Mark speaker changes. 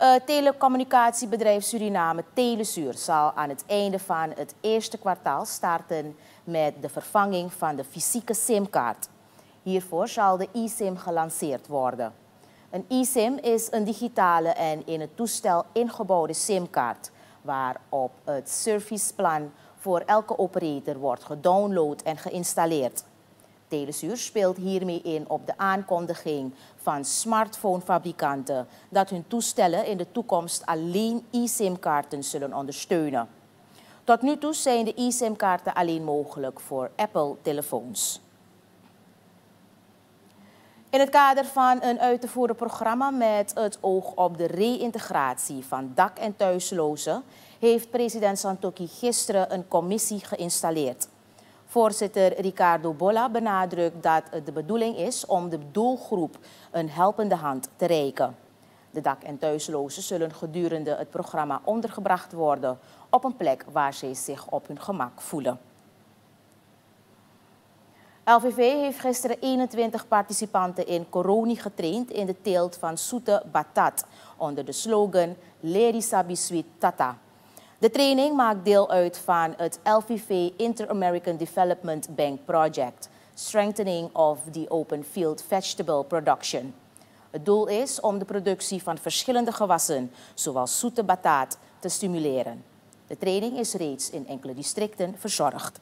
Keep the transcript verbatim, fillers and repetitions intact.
Speaker 1: Het telecommunicatiebedrijf Suriname Telesuur zal aan het einde van het eerste kwartaal starten met de vervanging van de fysieke simkaart. Hiervoor zal de eSIM gelanceerd worden. Een eSIM is een digitale en in het toestel ingebouwde simkaart, waarop het serviceplan voor elke operator wordt gedownload en geïnstalleerd. Telesuur speelt hiermee in op de aankondiging van smartphonefabrikanten dat hun toestellen in de toekomst alleen eSIM-kaarten zullen ondersteunen. Tot nu toe zijn de eSIM-kaarten alleen mogelijk voor Apple-telefoons. In het kader van een uit te voeren programma met het oog op de reïntegratie van dak- en thuislozen heeft president Santokhi gisteren een commissie geïnstalleerd. Voorzitter Ricardo Bolla benadrukt dat het de bedoeling is om de doelgroep een helpende hand te reiken. De dak- en thuislozen zullen gedurende het programma ondergebracht worden op een plek waar zij zich op hun gemak voelen. L V V heeft gisteren eenentwintig participanten in Koroni getraind in de teelt van zoete batat onder de slogan Leri Sabi Sweet Tata. De training maakt deel uit van het L V V Inter-American Development Bank Project, Strengthening of the Open Field Vegetable Production. Het doel is om de productie van verschillende gewassen, zoals zoete bataat, te stimuleren. De training is reeds in enkele districten verzorgd.